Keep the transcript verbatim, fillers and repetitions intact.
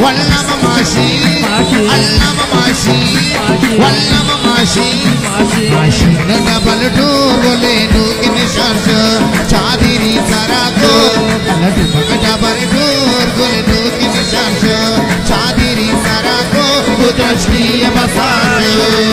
वल्लम माशी अल्लम माशी वल्लम माशी माशी न डबल डोर बोले नो किन शर्श चादरी सारा को लट मग डबल डोर बोले नो किन शर्श चादरी सारा को गुदश्ती बसार